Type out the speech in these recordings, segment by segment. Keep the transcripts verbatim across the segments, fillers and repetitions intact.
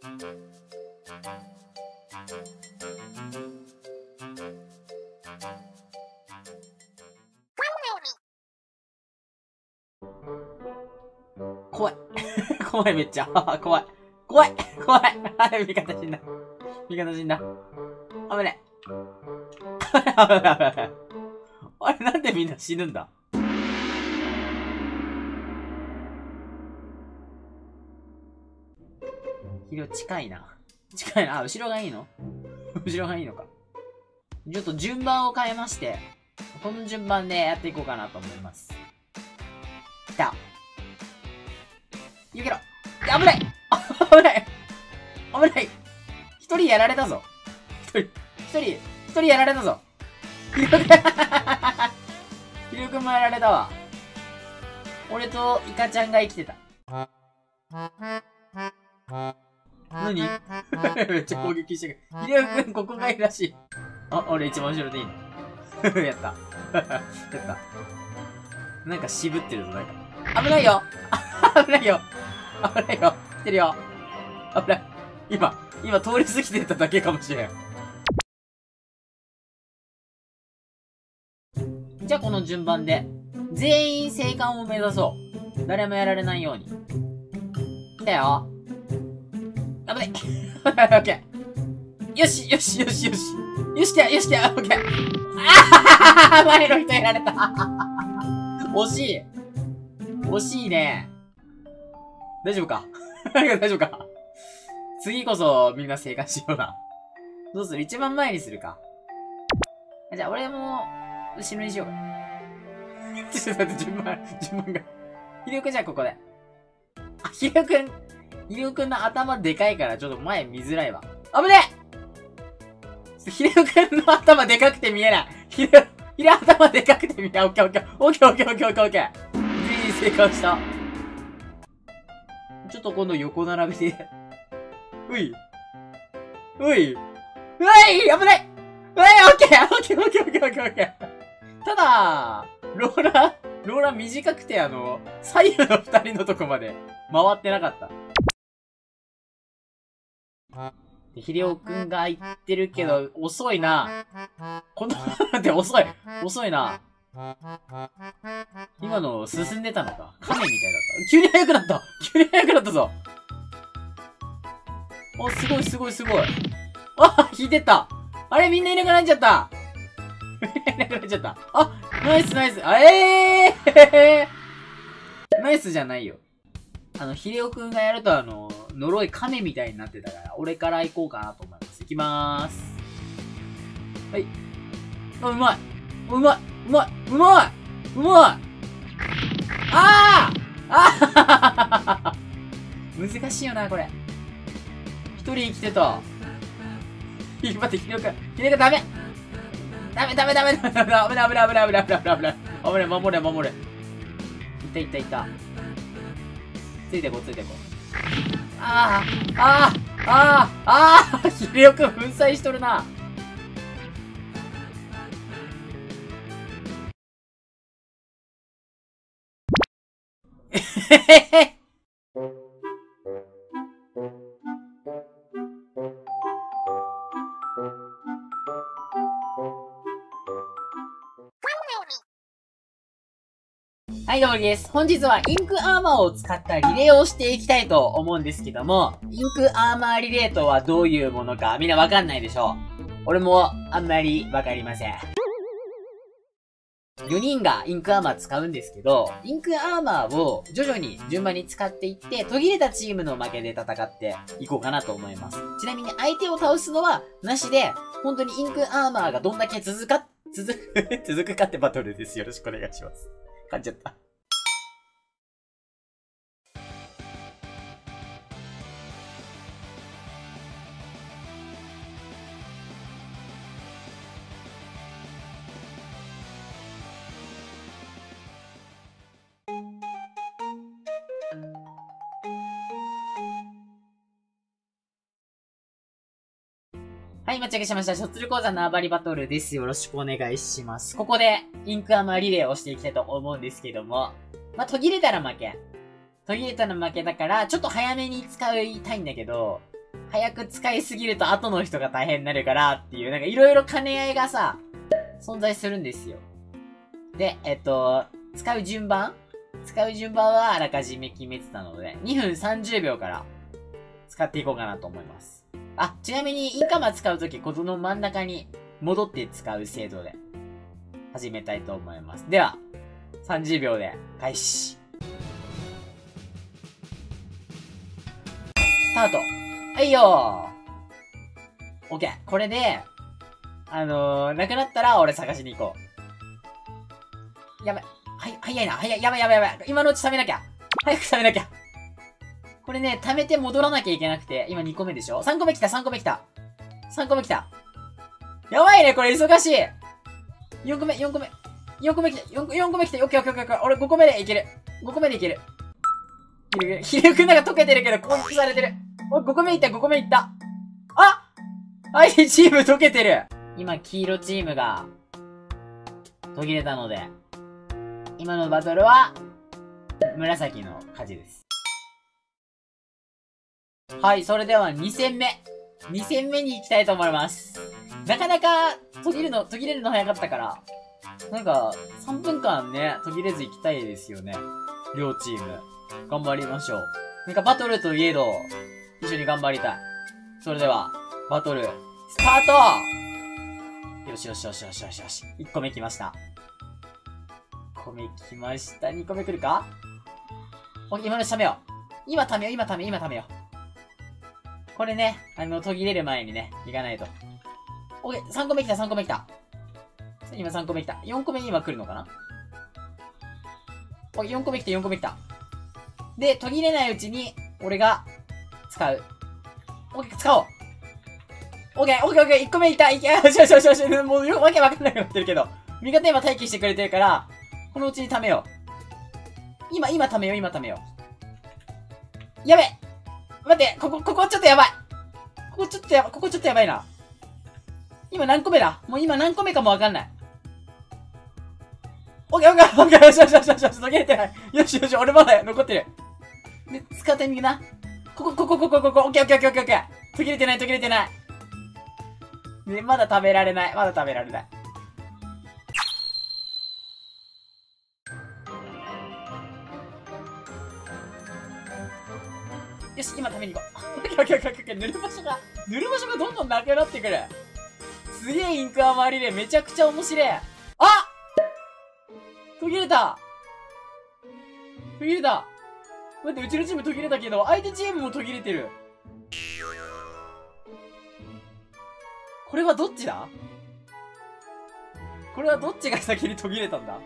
怖い。怖いめっちゃ。怖い。怖い。怖い。あれ、味方死んだ。味方死んだ。危ね。危ない危ない危ない。あれ、なんでみんな死ぬんだ？肥料近いな。近いな。あ、後ろがいいの？後ろがいいのか。ちょっと順番を変えまして、この順番でやっていこうかなと思います。来た。逃げろ。危ない。危ない。危ない。一人やられたぞ。一人、一人、一人やられたぞ。ひろくん。ひろくんもやられたわ。俺とイカちゃんが生きてた。何？めっちゃ攻撃してくる。ひろくん、ここがいいらしい。あ、俺一番後ろでいいの。やった。やった。なんか渋ってるぞ、なんか。危ないよ。危ないよ。危ないよ。来てるよ。危ない。今、今通り過ぎてただけかもしれん。じゃあこの順番で、全員生還を目指そう。誰もやられないように。来たよ。危ない。オッケー。よし、よし、よし、よし。よし、よし、オッケー。ああ前の人やられた。惜しい。惜しいね。大丈夫か大丈夫か次こそみんな生還しような。どうする？一番前にするか。じゃあ俺も、後ろにしようか。ちょっと待って、順番、順番が。ひろくんじゃあここで。あ、ひろくん、ひろくんの頭でかいからちょっと前見づらいわ。危ねえ！ひろくんの頭でかくて見えない。ひろ、ひろ頭でかくて見えない。オッケーオッケー。オッケーオッケーオッケーオッケーオッケー。全員生還した。ちょっと今度横並びで。うい。うい。うい危ない。ういオッケーオッケーオッケーオッケーオッケーオッケー。ただ、ローラー、ローラー短くてあの、左右の二人のとこまで回ってなかった。で、ひりおくんが言ってるけど、遅いな。この、って遅い。遅いな。今の進んでたのか。亀みたいだった。急に速くなった急に速くなったぞお、すごいすごいすごい。あ、引いてった。あれみんないなくなっちゃった。いなくなっちゃった。あ、ナイスナイス。あえーナイスじゃないよ。あの、ひでおくんがやるとあの、呪い亀みたいになってたから、俺から行こうかなと思います。行きまーす。はい。あ、うまい。うまい。うまい。うまいうまいあーあー難しいよな、これ。一人生きてた。待って、ひでおくん。ひでおくんダメダメダメダメダメダメダメダメダメダメダメダメダメダメダメ守れ守れ。いたいたいた。ついてこついてこ。ああああああひでおくん粉砕しとるな。えへへへはい、どうもです。本日はインクアーマーを使ったリレーをしていきたいと思うんですけども、インクアーマーリレーとはどういうものかみんなわかんないでしょう。俺もあんまりわかりません。よにんがインクアーマー使うんですけど、インクアーマーを徐々に順番に使っていって、途切れたチームの負けで戦っていこうかなと思います。ちなみに相手を倒すのはなしで、本当にインクアーマーがどんだけ続か、続く、続くかってバトルです。よろしくお願いします。噛んじゃった。はい、待ち上げしました。ショッツル講座縄張りバトルです。よろしくお願いします。ここで、インクアーマーリレーをしていきたいと思うんですけども、まあ、途切れたら負け。途切れたら負けだから、ちょっと早めに使いたいんだけど、 早く使いすぎると後の人が大変になるからっていう、なんかいろいろ兼ね合いがさ、存在するんですよ。で、えっと、使う順番使う順番はあらかじめ決めてたので、にふんさんじゅうびょうから使っていこうかなと思います。あ、ちなみにインカマ使うとき、この真ん中に戻って使う制度で始めたいと思います。では、さんじゅうびょうで開始。スタート。はいよー。オッケー。これで、あのー、なくなったら俺探しに行こう。やばい。はい、早いな。早い。やばいやばいやばい。今のうち貯めなきゃ。早く貯めなきゃ。これね、貯めて戻らなきゃいけなくて、今にこめでしょ ?さん 個目来た、さんこめ来た。さんこめ来た。やばいね、これ忙しい。よんこめ、よんこめ。よんこめ来た、よんこ、よんこめ来た。オッケーオッケーオッケー。俺ごこめでいける。ごこめでいける。ひるくんなんか溶けてるけど攻撃されてる。おい、ごこめいった、ごこめいった。あ相手チーム溶けてる。今、黄色チームが、途切れたので、今のバトルは、紫の勝ちです。はい、それではに戦目。に戦目に行きたいと思います。なかなか、途切るの、途切れるの早かったから、なんか、さんぷんかんね、途切れず行きたいですよね。両チーム。頑張りましょう。なんかバトルといえど、一緒に頑張りたい。それでは、バトル、スタートよしよしよしよしよしよし。いっこめ来ました。いっこめ来ました。にこめ来るかお、今のうち貯めよう。今貯めよう、今貯めよう、今貯めよう。これね、あの、途切れる前にね、行かないと。オッケー、さんこめ来た、さんこめ来た。今さんこめ来た。よんこめ今来るのかなお、よんこめ来た、よんこめ来た。で、途切れないうちに、俺が、使う。オッケー、使おう。オッケー、オッケー、オッケー、いっこめいった。いけ、よしよしよしよし。もうよ、わけわかんなくなってるけど。味方今待機してくれてるから、このうちに貯めよう。今、今貯めよう、今貯めよう。やべ待って、ここ、ここちょっとやばい。ここちょっとやば、ここちょっとやばいな。今何個目だもう今何個目かもわかんない。オッケーオッケーオッケーよしよしよしよしよし、途切れてない。よしよし、俺まだ残ってる。で、使うタイミングな。ここ、ここ、ここ、ここ、オッケーオッケーオッケーオッケー。途切れてない、途切れてない。で、まだ食べられない。まだ食べられない。よし、今食べに行こう。オッケーオッケーオッケーオッケー。塗る場所が、塗る場所がどんどんなくなってくる。すげえインク余りでめちゃくちゃ面白い。あ途切れた途切れた待って、うちのチーム途切れたけど、相手チームも途切れてる。これはどっちだこれはどっちが先に途切れたんだ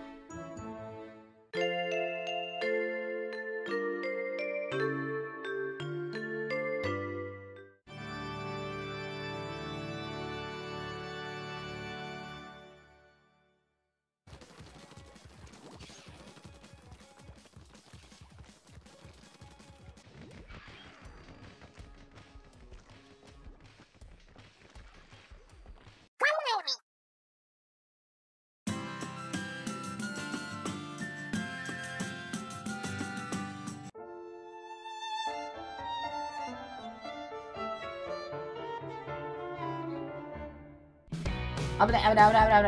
危ない危ない危ない危ない危ない。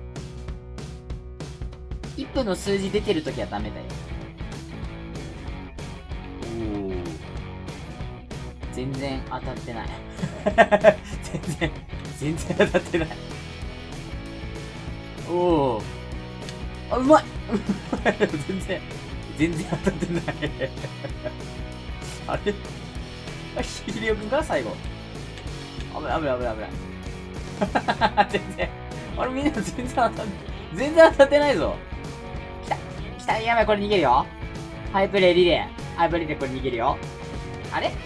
いっぷんの数字出てるときはダメだよ。おー。全然当たってない。全然、全然当たってない。おー。あ、うまい全然、全然当たってない。あれあ、ひりおくんか最後。危ない危ない危ない危ない。全然。あれみんな全然当たって、全然当たってないぞ。来た。来た。やばい、これ逃げるよ。ハイプレイリレー。ハイプレイリレーこれ逃げるよ。あれ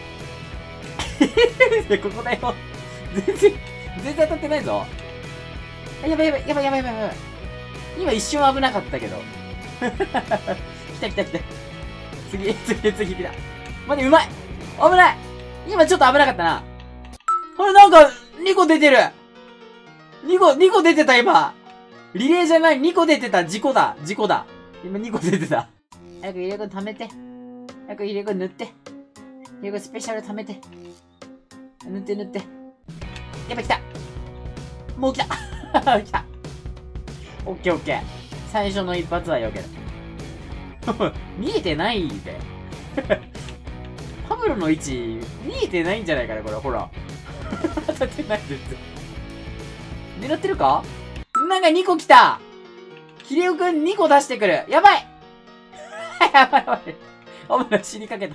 ここだよ。全然、全然当たってないぞ。やばいやばいやばいやばいやばいやばい。今一瞬危なかったけど。来た来た来た。次、次、次来た。待って、うまい危ない今ちょっと危なかったな。あれなんか、にこ出てるにこ、にこ出てた今リレーじゃない、にこ出てた事故だ事故だ今にこ出てた。早く入れ子貯めて。早く入れ子塗って。入れ子スペシャル貯めて。 塗って塗って。やっぱ来た。もう来た。来た。オッケーオッケー。最初の一発は避ける。見えてないで。パブロの位置、見えてないんじゃないかな、これ。ほら。当たってないです。狙ってるか？なんかにこ来た！キリオくんにこ出してくる。やばいやばいやばい。危ない、死にかけた。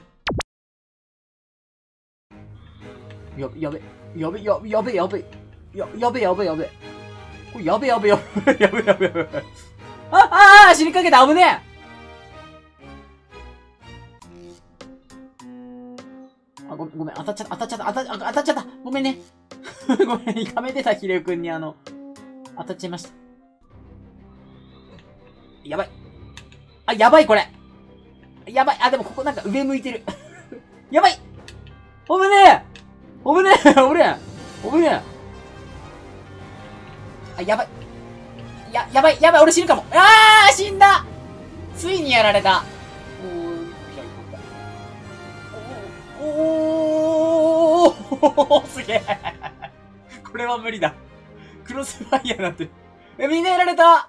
やべ、やべ、やべ、やべ、やべ、やべ、や、やべ、やべ、やべ。これやべ、やべ、やべ、やべ、やべ、やべ。あ、あー死にかけた、危ねえ。あ、ごめん、ごめん、当たっちゃった、当たっちゃった、当たっ、当たっちゃった。ごめんね。ごめん、イカめてたキリオくんにあの、当たっちゃいました。やばい。あ、やばい、これ。やばい。あ、でもここなんか上向いてる。やばい。危ねえ。危ねえ。危ねえ。危ねえ。あ、やばい。や、やばい。やばい。俺死ぬかも。あー死んだ。ついにやられた。おー。おー。すげえ。これは無理だ。クロスファイヤーなんて。え、みんなやられた。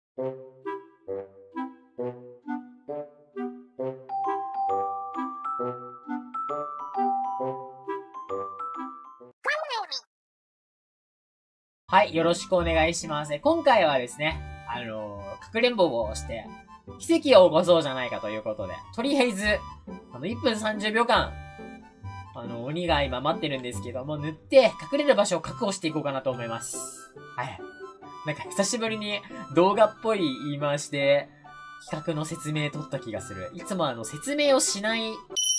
はい、よろしくお願いします。今回はですね、あのー、かくれんぼをして、奇跡を起こそうじゃないかということで、とりあえず、あの、いっぷんさんじゅうびょうかん、あの、鬼が今待ってるんですけども、塗って、隠れる場所を確保していこうかなと思います。はい。なんか、久しぶりに動画っぽい言い回しで、企画の説明取った気がする。いつもあの、説明をしない、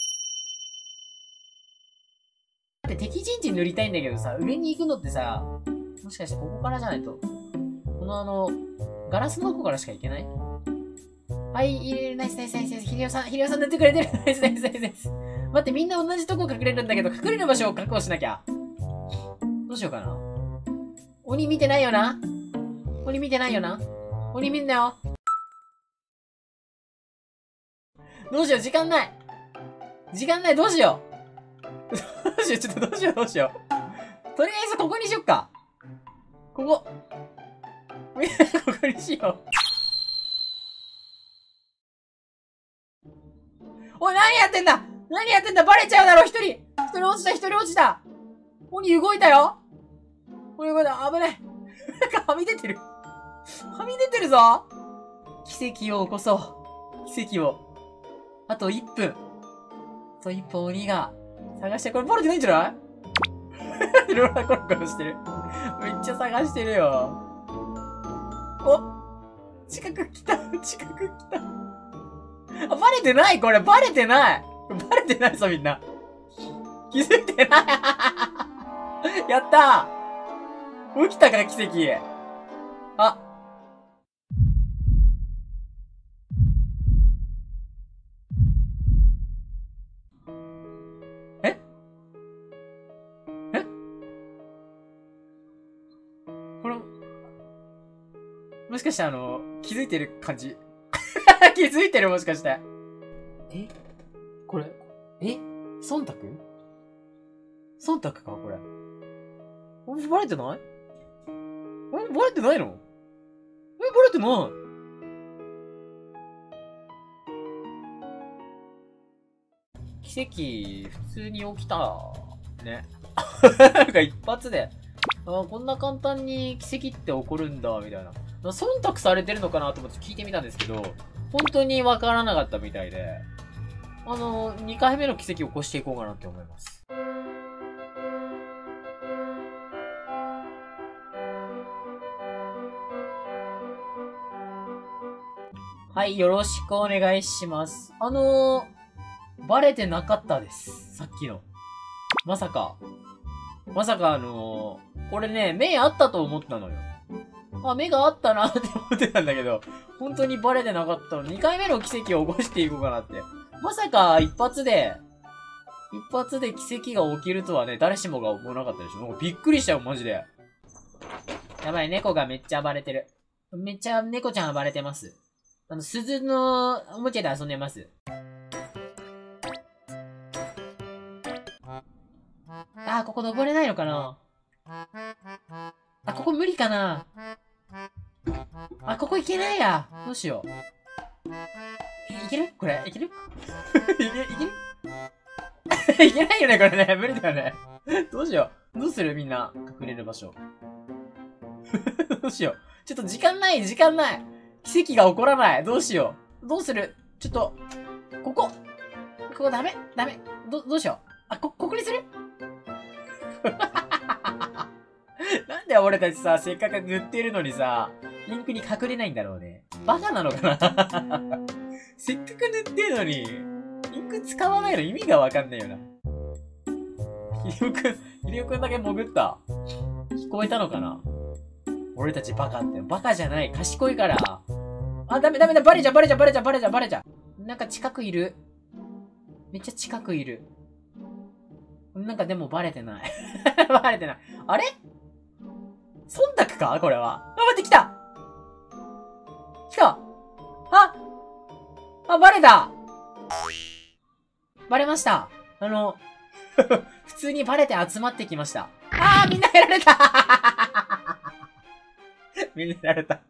だって敵陣地塗りたいんだけどさ、上に行くのってさ、もしかしてここからじゃないと。このあの、ガラスの方からしか行けない？はい、入れる。ナイスナイスナイスナイス。ヒリオさん、ヒリオさん塗ってくれてる。ナイスナイスナイスナイス。待って、みんな同じとこ隠れるんだけど、隠れる場所を確保しなきゃ。どうしようかな。鬼見てないよな？鬼見てないよな？鬼見んなよ。どうしよう、時間ない。時間ない、どうしよう。どうしよう、ちょっとどうしよう、どうしよう。とりあえずここにしよっか。ここ。みんなここにしよう。おい、何やってんだ何やってんだバレちゃうだろ一人一人落ちた一人落ちた鬼動いたよ鬼動いた危ないなんかはみ出てるはみ出てるぞ奇跡を起こそう奇跡を。あといっぷん。あといっぷん鬼が探して、これバレてないんじゃないローラーコロコロしてる。めっちゃ探してるよ。お近く来た近く来たあ、バレてないこれバレてないバレてないぞみんな気づいてないやったー起きたか奇跡あええこれもしかしてあの、気づいてる感じ気づいてるもしかして。えこれ、え忖度忖度かこれ。えバレてないえバレてないのえバレてない奇跡、普通に起きた。ね。なんか一発で。あこんな簡単に奇跡って起こるんだ、みたいな。忖度されてるのかなと思って聞いてみたんですけど、本当にわからなかったみたいで、あの、にかいめの奇跡を起こしていこうかなって思います。はい、よろしくお願いします。あのー、バレてなかったです。さっきの。まさか。まさかあのー、これね、目あったと思ったのよ。あ、目があったなって思ってたんだけど、本当にバレてなかったの。にかいめの奇跡を起こしていこうかなって。まさか一発で、一発で奇跡が起きるとはね、誰しもが思わなかったでしょ。なんかびっくりしたよ、マジで。やばい、猫がめっちゃ暴れてる。めっちゃ猫ちゃん暴れてます。あの、鈴のおもちゃで遊んでます。あ、 ー、ここ登れないのかな？あ、ここ無理かな？あ、ここ行けないや。どうしよう。いけるこれ、いけるいけ、いけるいけないよね、これね。無理だよね。どうしよう。どうするみんな。隠れる場所。どうしよう。ちょっと時間ない、時間ない。奇跡が起こらない。どうしよう。どうするちょっと、ここ。ここダメダメ。ど、どうしよう。あ、こ、ここにするなんで俺たちさ、せっかく塗ってるのにさ、リンクに隠れないんだろうね。バカなのかなせっかく塗ってるのに、リンク使わないの意味がわかんないよな。ひりおくん、ひりおくんだけ潜った。聞こえたのかな？俺たちバカって。バカじゃない。賢いから。あ、ダメダメだ。バレちゃうバレちゃうバレちゃうバレちゃうバレちゃう。なんか近くいる。めっちゃ近くいる。なんかでもバレてない。バレてない。あれ忖度かこれは。あ、待って、来た来たああ、バレたバレました。あの、普通にバレて集まってきました。あー、みんなやられたみんなやられた。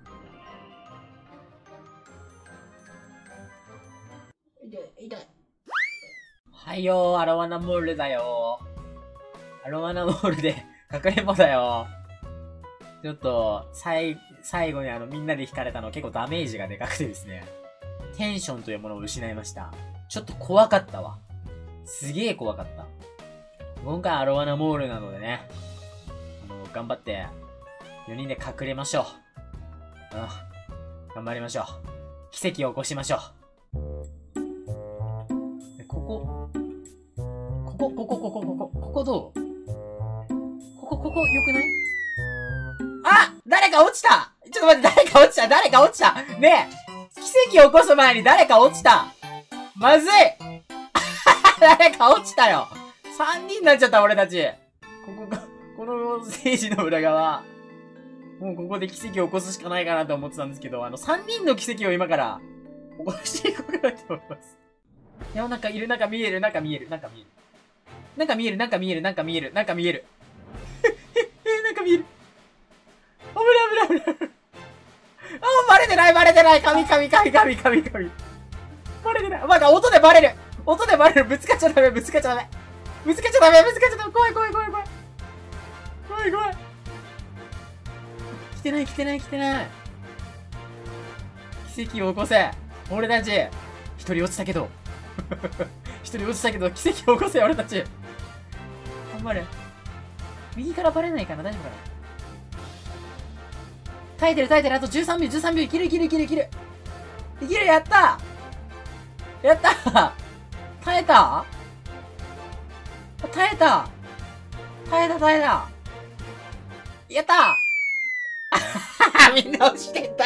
痛い、痛い。はいよー、アロワナモールだよー。アロワナモールで、隠れんぼだよー。ちょっと、最、最後にあの、みんなで引かれたの結構ダメージがでかくてですね。テンションというものを失いました。ちょっと怖かったわ。すげえ怖かった。今回アロワナモールなのでね。あの、頑張って、よにんで隠れましょう。うん。頑張りましょう。奇跡を起こしましょう。ここ、ここ、ここ、ここ、ここ、ここどう？ここ、ここ、よくない？あ！誰か落ちた！ちょっと待って、誰か落ちた誰か落ちたねえ奇跡を起こす前に誰か落ちたまずい誰か落ちたよ !さん 人になっちゃった、俺たち。ここが、このステージの裏側。もうここで奇跡を起こすしかないかなと思ってたんですけど、あの、さんにんの奇跡を今から、起こしていこうかなと思います。いや、なんかいる、なんか見える、なんか見える、なんか見える。なんか見える、なんか見える、なんか見える、なんか見える。え、なんか見える。危ない危ない危ない。あ、バレてないバレてない神神神神神神バレてない。まだ音でバレる音でバレるぶつかっちゃダメぶつかっちゃダメぶつかっちゃダメぶつかっちゃダメ怖い怖い怖い怖い怖い怖い来てない来てない来てない奇跡を起こせ俺たち一人落ちたけど一人落ちたけど奇跡を起こせ俺たち頑張れ右からバレないかな大丈夫かな耐えてる耐えてるあとじゅうさんびょうじゅうさんびょういけるいけるいけるいけるいけるやったやった耐えた耐えた耐えた耐えたやったみんな落ちてった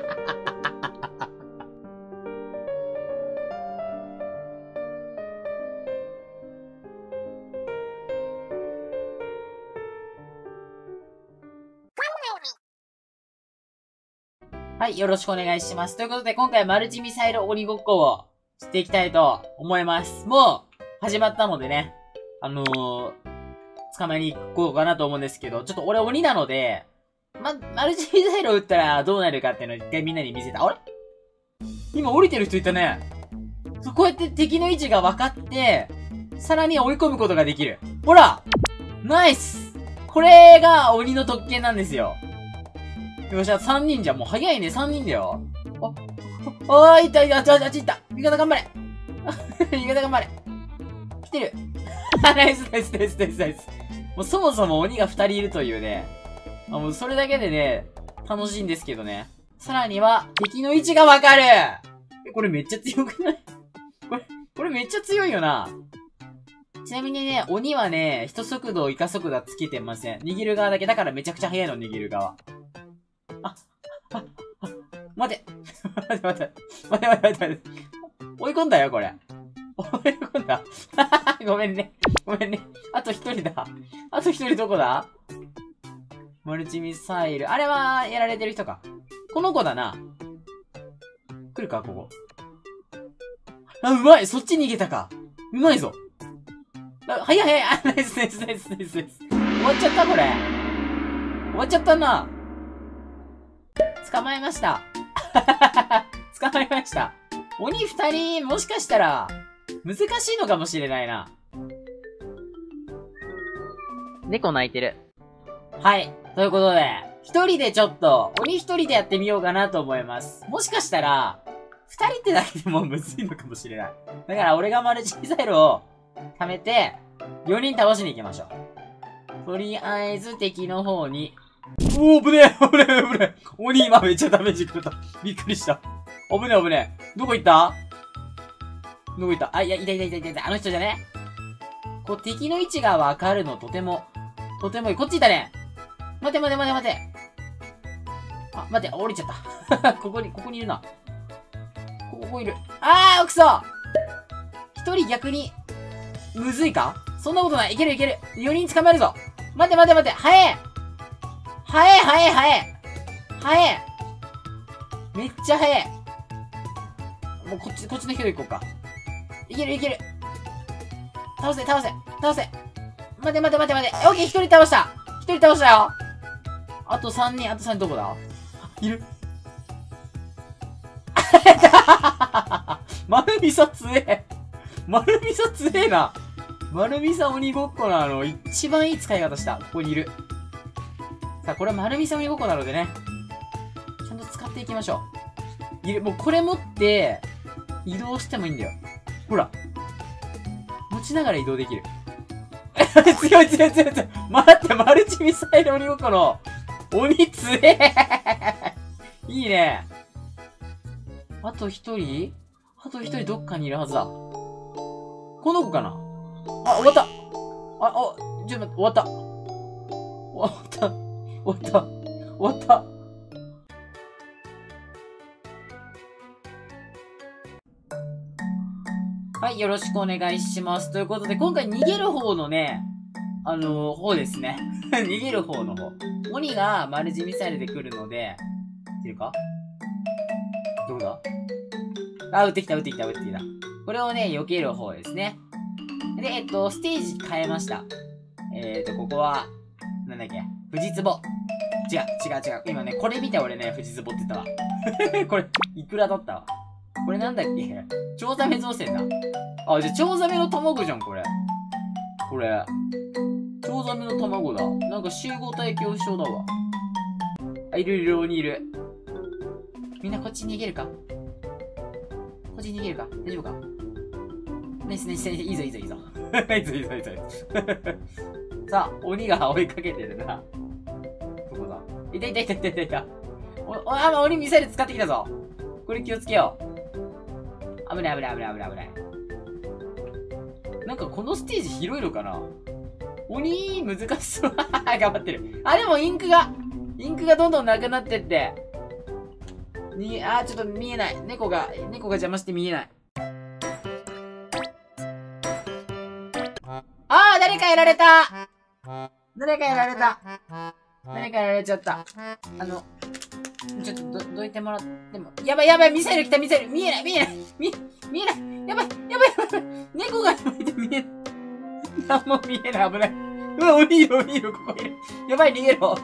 はい、よろしくお願いします。ということで、今回マルチミサイル鬼ごっこをしていきたいと思います。もう、始まったのでね、あのー、捕まえに行こうかなと思うんですけど、ちょっと俺鬼なので、ま、マルチミサイルを撃ったらどうなるかっていうのを一回みんなに見せた。あれ今降りてる人いたね。こうやって敵の位置が分かって、さらに追い込むことができる。ほらナイスこれが鬼の特権なんですよ。よし、あとさんにんじゃん。もう早いね、さんにんだよ。あ、あー、いたいた、あっち、あっちいった。味方頑張れ。味方頑張れ。来てる。ナイス、ナイス、ナイス、ナイス、ナイス。もうそもそも鬼がふたりいるというね。あ、もうそれだけでね、楽しいんですけどね。さらには、敵の位置がわかる。え、これめっちゃ強くないこれ、これめっちゃ強いよな。ちなみにね、鬼はね、人速度、イカ速度はつけてません。握る側だけ。だからめちゃくちゃ速いの、握る側。あ、あ、あ、待て。待て待て。待て待て待て待て。追い込んだよ、これ。追い込んだ。ごめんね。ごめんね。あと一人だ。あと一人どこだ？マルチミサイル。あれは、やられてる人か。この子だな。来るか、ここ。あ、うまいそっち逃げたか。うまいぞ。 あ、早い早い。あ、ナイスナイスナイスナイスナイス。終わっちゃったこれ。終わっちゃったな。捕まえました。捕まえました。鬼二人、もしかしたら、難しいのかもしれないな。猫泣いてる。はい。ということで、一人でちょっと、鬼一人でやってみようかなと思います。もしかしたら、二人ってだけでもむずいのかもしれない。だから俺がマルチミサイルを貯めて、よにん倒しに行きましょう。とりあえず敵の方に。おー、危ねえ危ねえ危ねえ鬼今めっちゃダメージ食った。びっくりした。危ねえ危ねえ。どこ行ったどこ行ったあ、いや、いたいたいたいたいた。あの人じゃねこう、敵の位置がわかるのとても、とてもいい。こっちいたね。待て待て待て待て。あ、待て、降りちゃった。ここに、ここにいるな。ここいる。あー、くそ一人逆に、むずいかそんなことない。いけるいける。よにん捕まえるぞ。待て待て待て。早え早え早え早え早えめっちゃ早えもうこっち、こっちの人で行こうか。いけるいける。倒せ倒せ倒せ。待て待て待て待て。オッケー、一人倒した一人倒したよあとさんにん、あとさんにんどこだいる丸みそ強え丸みそ強えな丸みそ鬼ごっこのあの、一番いい使い方した。ここにいる。さあ、これは丸みそ鬼ごっこなのでね。ちゃんと使っていきましょう。いる。もうこれ持って、移動してもいいんだよ。ほら。持ちながら移動できる。強い強い強い強い。待って、マルチミサイル鬼ごっこの、鬼強えいいね。あと一人あと一人どっかにいるはずだ。この子かなあ、終わったあ、あ、ちょっと待って、終わった終わった終わった終わったはい、よろしくお願いします。ということで、今回逃げる方のね、あのー、方ですね。逃げる方の方。鬼がマルチミサイルで来るので、来るかどこだあ、撃ってきた、撃ってきた、撃ってきた。これをね、避ける方ですね。で、えっと、ステージ変えました。えっと、ここは、なんだっけ富士壺。違う、違う、違う。今ね、これ見て俺ね、富士壺って言ったわ。これ、いくらだったわ。これなんだっけチョウザメ造船だ。あ、じゃあ、チョウザメの卵じゃん、これ。これ。チョウザメの卵だ。なんか集合体恐怖症だわ。あ、いるいる、鬼いる。みんなこっち逃げるかこっち逃げるか大丈夫かナイスナイスナイス。いいぞいいぞいいぞ。いいぞいいぞいいぞ。さあ、鬼が追いかけてるな。どこだいたいたいたいたいたいた。お、お、あ、鬼ミサイル使ってきたぞ。これ気をつけよう。危ない危ない危ない危ない危ない。なんかこのステージ広いのかな鬼、難しそう。頑張ってる。あ、でもインクが、インクがどんどんなくなってって。に、あー、ちょっと見えない。猫が、猫が邪魔して見えない。あー、誰かやられた誰かやられた誰かやられちゃった。あの、ちょっとど、どいてもらっても。やばいやばいミサイル来たミサイル見えない見えない見、見えないやばいやばいやばい猫がいて見えないなんも見えない危ない。うわ、鬼いる鬼いるここいる。やばい逃げろ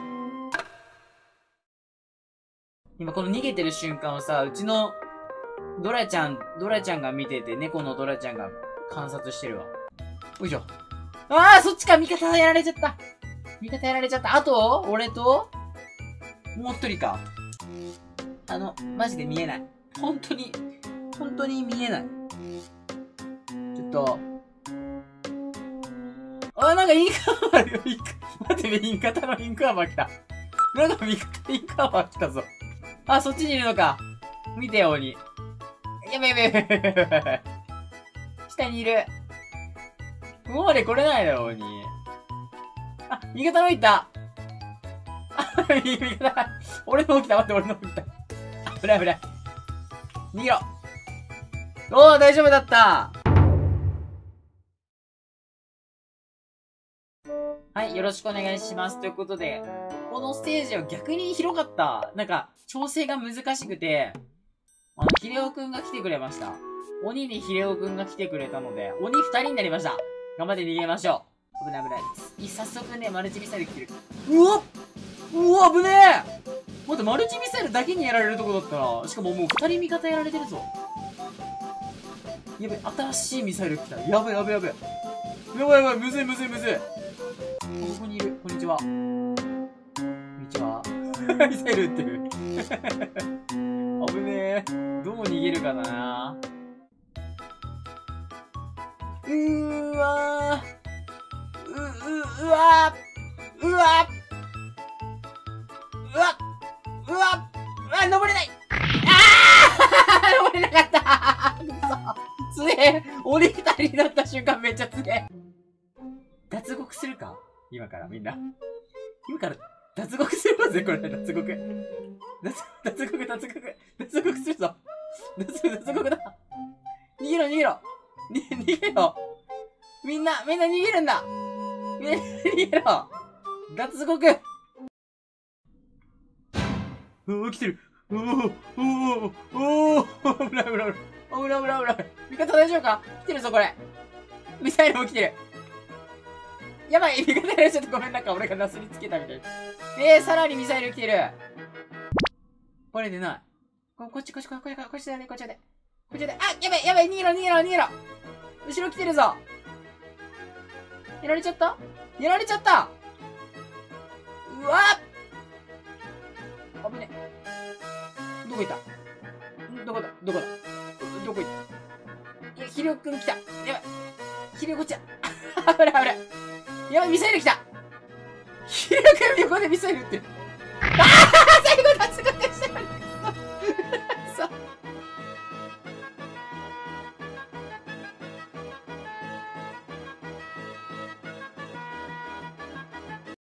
今この逃げてる瞬間をさ、うちのドラちゃん、ドラちゃんが見てて、猫のドラちゃんが観察してるわ。よいしょ。ああそっちか味方やられちゃった味方やられちゃった。あと俺ともう一人か。あの、マジで見えない。本当に、本当に見えない。ちょっと。あ、なんかインクアーバー、インク、待って、味方のインクアーバー来た。なんか味方インクアーバー来たぞ。あ、そっちにいるのか。見てよ、鬼。やべやべやべやべやべ。下にいる。もうで来れないだろ、鬼。あ、味方の方いた。あ、味方。俺の方来た。待って、俺の方来た。危ない危ない。逃げろ。おー、大丈夫だった。はい、よろしくお願いします。ということで、このステージは逆に広かった。なんか、調整が難しくて、あの、ヒレオくんが来てくれました。鬼にヒレオくんが来てくれたので、鬼二人になりました。 頑張って逃げましょう。危ない危ないです。早速ね、マルチミサイル来てる。うわうわ、危ねえ。待って、マルチミサイルだけにやられるとこだったな。しかももう二人味方やられてるぞ。やべ、新しいミサイル来た。やべやべやべ。やばいやばい、むずいむずいむずい。ここにいる。こんにちは。こんにちは。ミサイル撃ってる。危ねえ。どう逃げるかな。うーわー。う、う、うわー。うわー。うわうわうわ登れない。あー登れなかったくそ。つえ降りたりになった瞬間めっちゃつえ。脱獄するか今からみんな。今から脱獄するぜ、これ。脱獄。脱、脱獄、脱獄。脱獄するぞ。脱、脱獄だ。逃げろ、逃げろ。に、逃げろ。みんな、みんな逃げるんだ。みんな逃げろ。脱獄。おー、来てる。おー、おー、おー、危ない危ない危ない。危ない危ない危ない。味方大丈夫か？来てるぞ、これ。ミサイルも来てる。やばい、味方やられちゃってごめん、なんか俺がナスにつけたみたいな。えー、さらにミサイル来てる。これでない。こ、こっちこっちこっちこっちこっちだね、こっちだね。こっちだね。あ、やばいやばい、逃げろ逃げろ逃げろ。後ろ来てるぞ。やられちゃった？やられちゃった。うわっ危ね。どこ行ったどこだどこだどこ行ったいや、ヒリオくん来た。やばい。ヒリオこっちだ。危ない危ない。やばい、ミサイル来た。ヒリオくん横でミサイル撃ってる。ああ最後脱獄したのに。